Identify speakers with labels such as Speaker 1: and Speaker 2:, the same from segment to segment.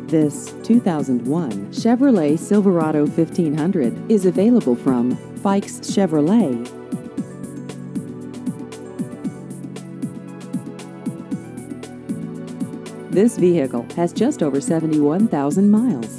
Speaker 1: This 2001 Chevrolet Silverado 1500 is available from Fikes Chevrolet. This vehicle has just over 71,000 miles.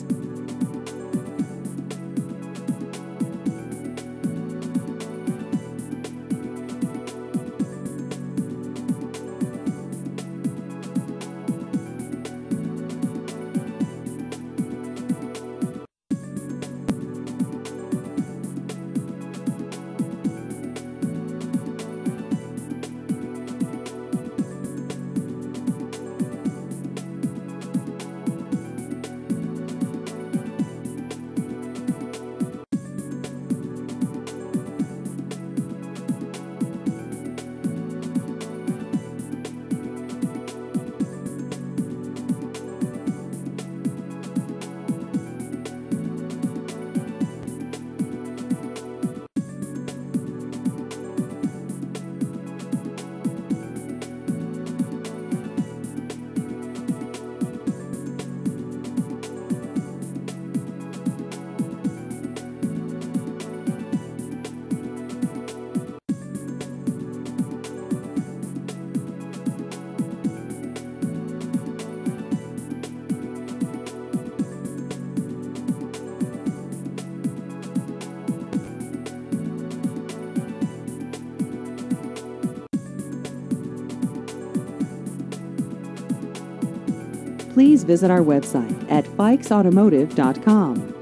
Speaker 1: Please visit our website at fikesautomotive.com.